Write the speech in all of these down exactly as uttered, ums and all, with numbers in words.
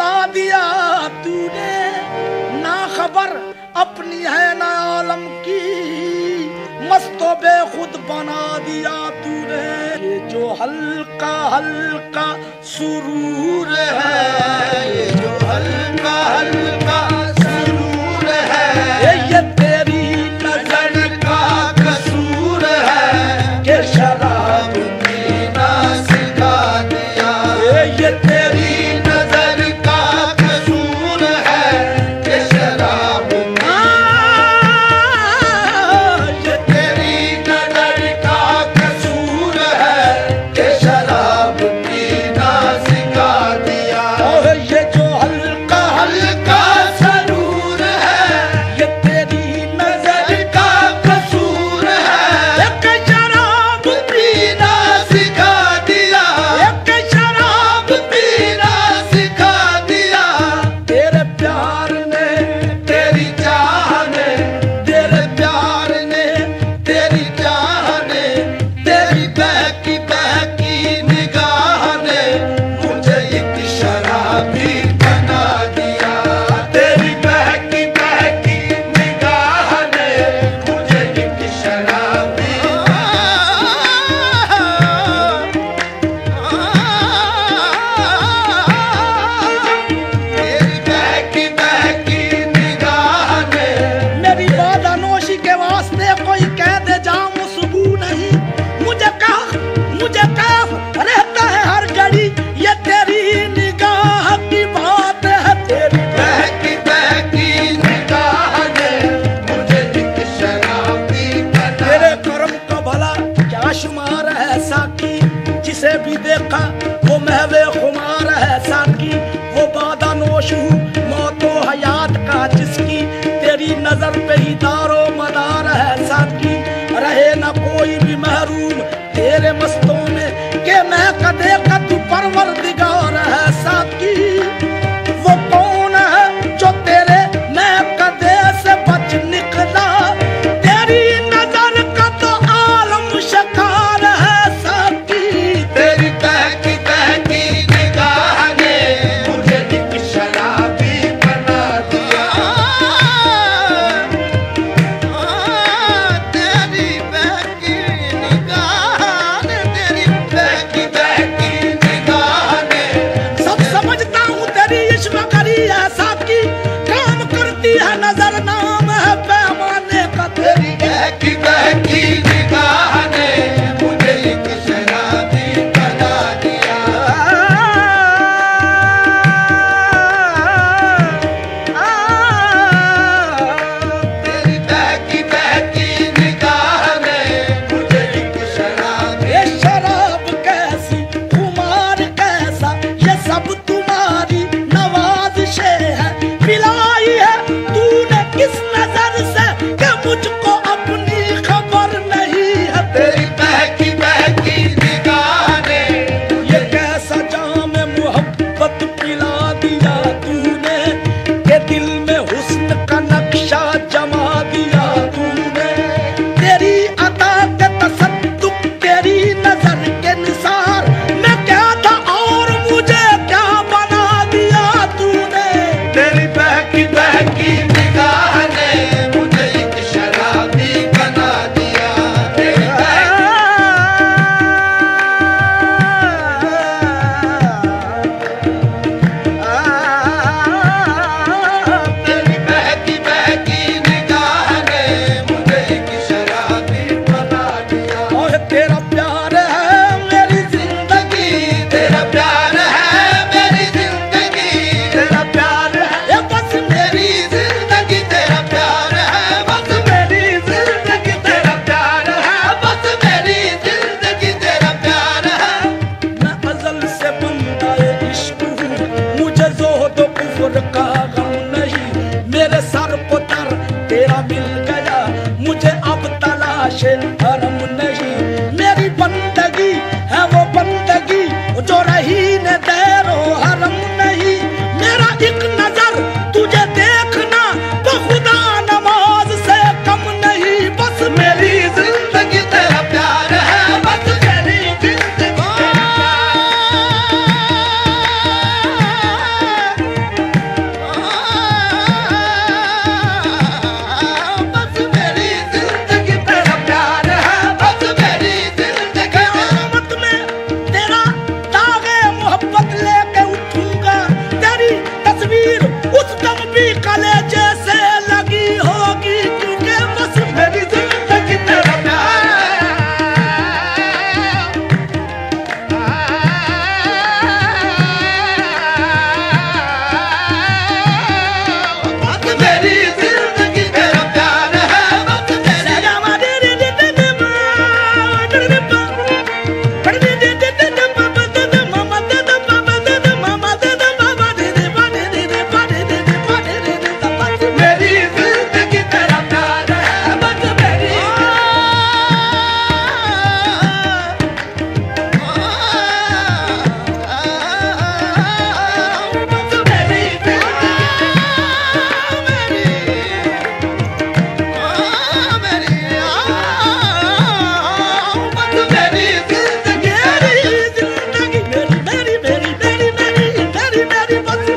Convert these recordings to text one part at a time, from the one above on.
दिया तूने, ना खबर अपनी है ना आलम की, मस्तो बेखुद बना दिया तूने। ये जो हल्का हल्का सुरूर है, ये जो हल्का हल्का सुरूर है, ये तेरी नजर का कसूर है कि शराब पीना सिखा दिया। ये तेरी नजर का कसूर है कि शराब, ये तेरी नजर का कसूर है कि शराब पीना सिखा दिया। ये जो हल्का हल्का सरूर है, ये तेरी नजर का कसूर है कि शराब पीना सिखा दिया, कि शराब पीना सिखा दिया। तेरे प्यार ने तेरी चाह ने, तेरे प्यार ने तेरी चाह ने, तेरी बहकी बहकी निगाह ने मुझे एक शराबी बना दिया। तेरी बहकी बहकी निगाह ने मुझे एक शराबी, तेरी बहकी बहकी निगाह ने। मेरी बादानोशी के वास्ते कोई कह दे जाऊं सुबह नहीं, मुझे कह मुझे कह रहता है हर घड़ी, ये तेरी निगाह की बात है। तेरी बहकी बहकी निगाह ने मुझे एक शराबी बना। तेरे कर्म का भला क्या शुमार है साकी, जिसे भी देखा वो महवे खुमार है साकी। वो बादानोश हूँ मौतो हयात का जिसकी, तेरी नजर पे ही दारो मदार है साकी। रहे न कोई भी महरूम तेरे मस्तों में, के मैं कदे कद परवरदिगार है साकी। वो कौन है जो तेरे मैं कदे से बच निकला, तेरी नजर का तो आलम शकार है साकी। तेरी बहकी बहकी निगाह ने मुझे एक शराबी बना दिया। तेरी बहकी निगाह ने, तेरी बहकी बहकी निगाह ने। सब समझता हूँ तेरी इश्क करी है साकी, काम करती है नजर नाम है पैमाने का। तेरी बहकी बहकी निगाह ने मुझे एक शराबी बना दिया। तेरी बहकी बहकी निगाह ने मुझे एक शराबी। ये शराब कैसी खुमार कैसा, ये सब तुम्हारी नवाज़िशें है। पिलाई है तूने किस नजर से कि मुझको अपनी खबर नहीं है। तेरी बहकी बहकी निगाह ने ये कैसा जाम मोहब्बत पिला दिया तूने, के दिल में हुस्न का नक्शा जमा दिया तूने। तेरी अता के तसद्दुक, तेरी नजर के निसार मैं क्या था और मुझे क्या बना दिया तूने। तेरी बहकी बहकी निगाह ने मुझे एक शराबी बना दिया। तेरी तेरी बहकी बहकी निगाह ने मुझे एक शराबी बना दिया। और तेरा प्यार है मेरी जिंदगी, तेरा प्यार है मेरी जिंदगी, तेरा प्यार है बस मेरी जिंदगी। तेरा प्यार है बस मेरी जिंदगी, तेरा प्यार है बस मेरी जिंदगी। तेरा प्यार है, मैं अज़ल से बंदा इश्क हूँ, मुझे ज़ोहद कुफ्र का गम नहीं। मेरे सर को तर तेरा मिल गया, मुझे अब तलाश हरम नहीं। मेरी बंदगी है वो बंदगी जो रही न देरो हरम नहीं। मेरा एक नजर तुझे देखना तो खुदा नमाज से कम नहीं। बस मेरी जिंदगी तेरा प्यार है, बस मेरी जिंदगी तेरा प्यार।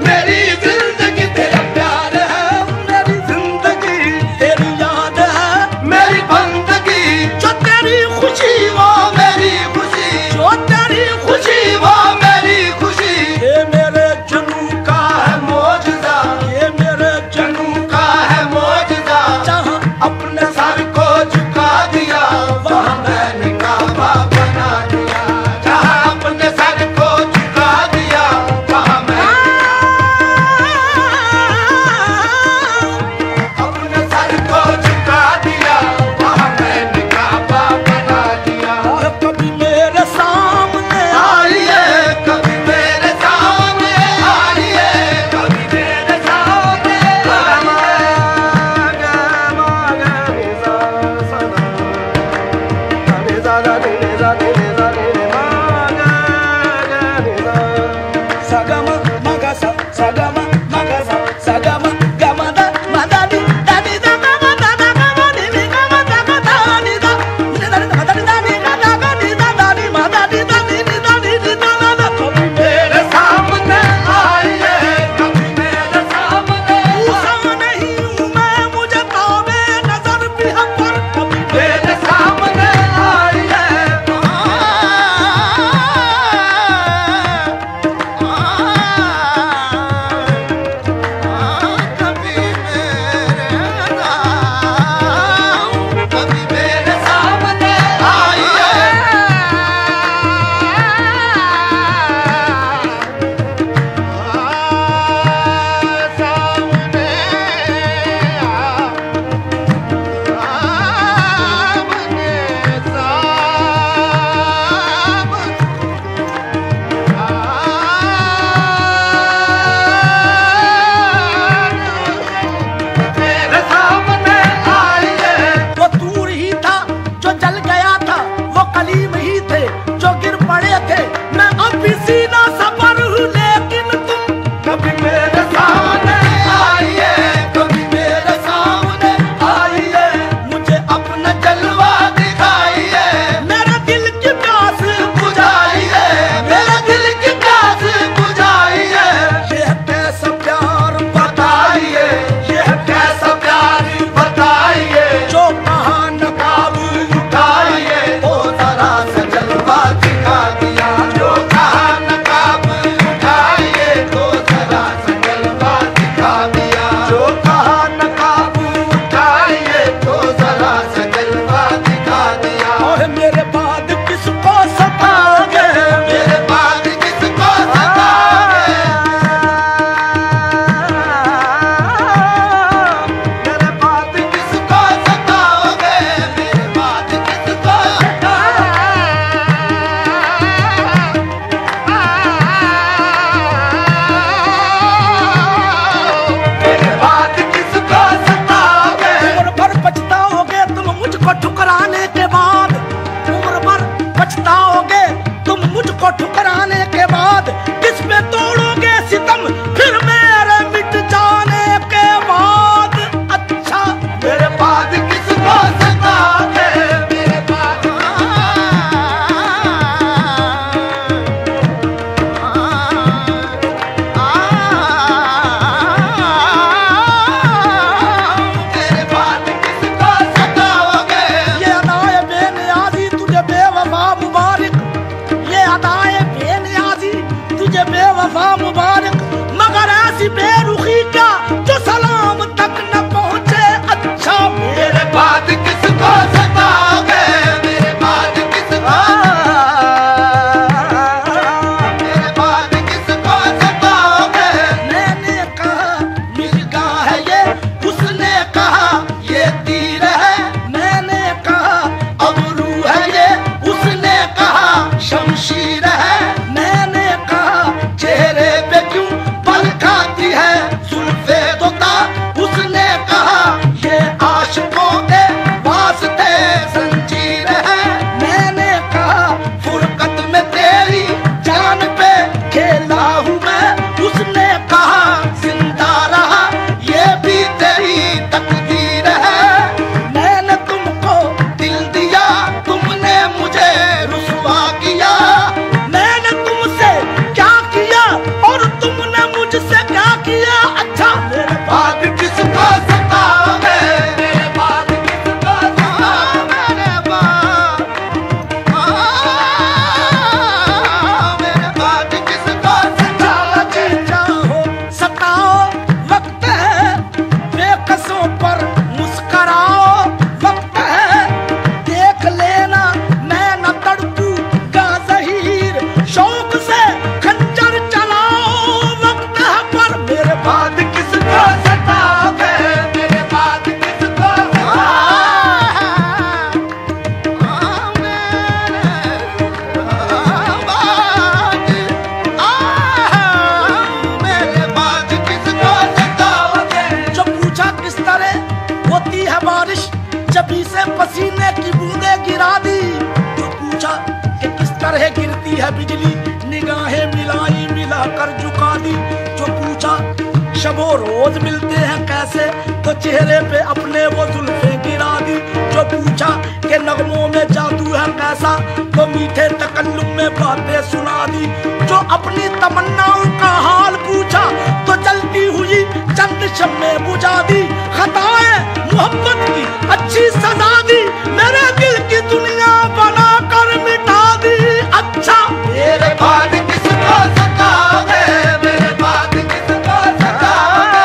मेरी जिंदगी तेरा प्यार है, मेरी जिंदगी तेरी याद है, मेरी बंदगी जो तेरी खुशी वो मेरी खुशी, जो तेरी खुशी वो मेरी खुशी। ये मेरे जनू का है मौजज़ा, ये मेरे जनू का है मौजज़ा। जहाँ अपने सर को झुका दिया वहाँ मैंने काबा बना दिया, जहाँ अपने सर को झुका दिया वहाँ मैंने अपने सर को झुका दिया वहाँ मैंने काबा बना दिया। और कभी मेरे सामने आइए, कभी मेरे सामने आइए, कभी मेरे सामने Sagama, magasa, sagama, magasa, sagama, gamada, madani, dani, da, gama, da, da, gama, ni, ni, gama, da, ga, da, ni, da, ni, da, ni, da, ni, da, ni, ga, da, ga, ni, da, da, ni, ma, da, ni, da, ni, ni, da, ni, ni, da, da, da। कभी मेरे सामने आइए, कभी मेरे सामने पूछा नहीं हूँ मैं, मुझे ताबे नजर भी है पर कभी मेरे सामने आइए। क्या किया अच्छा मेरे बाद किसको सताओगे, मेरे बाद किसको सताओगे, मेरे बाद मेरे बाद किसको सताओगे। चाहो सताओ वक्त है बेकसों पर मुस्कराओ, वक्त है देख लेना मैं न तड़पूंगा ज़हीर, शौक से खंजर चलाओ वक्त है पर मेरे बाद किसको सताओगे, मेरे बाद किसको सताओगे, मेरे बाद किसको सताओगे। जो पूछा किस तरह होती है बारिश, जबी से पसीने की बूंदे गिरा दी, जो पूछा कि किस तरह गिरती है बिजली, निगाहें मिलाई मिलाकर झुका दी, जो पूछा शबो रोज मिलते हैं कैसे, तो चेहरे पे अपने वो जुल्फे गिरा दी, जो पूछा कि नगमों में जादू है कैसा, तो मीठे तकल्लुम में बातें सुना दी, जो अपनी तमन्नाओं का हाल पूछा तो जलती हुई चंद शम्मे बुझा दी, खताएं मोहब्बत की अच्छी सजा दी, मेरे दिल की दुनिया बना कर मिटा दी। अच्छा मेरे बाद किसको सताओगे, मेरे बाद किसको सताओगे,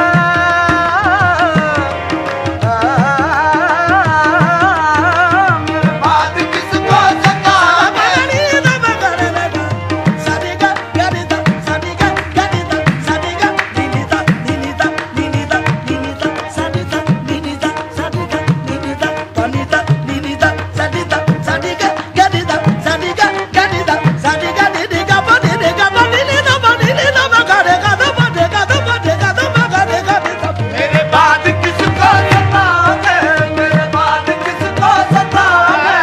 मेरे बाद किसको सताओगे। सरिगा गरिदा सरिगा गरिदा सरिगा निनिदा निनिदा निनिदा निनिदा सरिगा निनिदा सरिगा निनिदा तनिदा निनिदा सरिदा सरिगा गरिदा सरिगा गरिदा सरिगा निनिगा बनिगा बनिदा बनिदा बगरेगा द बनेगा द बनेगा द बगरेगा द। मेरे बाद किसको सताओगे, मेरे बाद किसको सताओगे,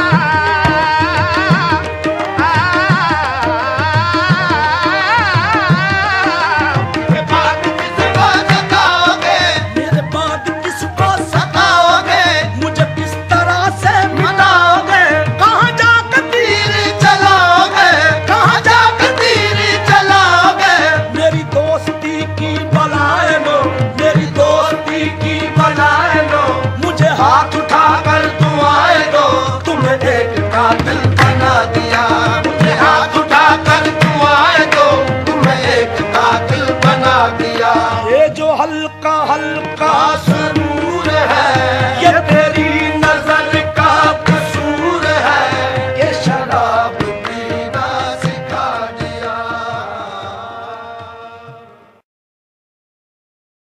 मेरे बाद किसको सताओगे, मेरे बाद किसको सताओगे, मुझे किस तरह से मिटाओगे, कहाँ जाकर तीर चलाओगे, कहाँ जाकर तीर चलाओगे। मेरी दोस्ती की बलाए लो, मेरी दोस्ती की बलाए लो, मुझे हाथ उठाकर दुआएं दो, तुम्हें एक कातिल बना दिया, मुझे हाथ उठाकर दुआएं दो, तुम्हें एक कातिल बना दिया। ये जो हल्का हल्का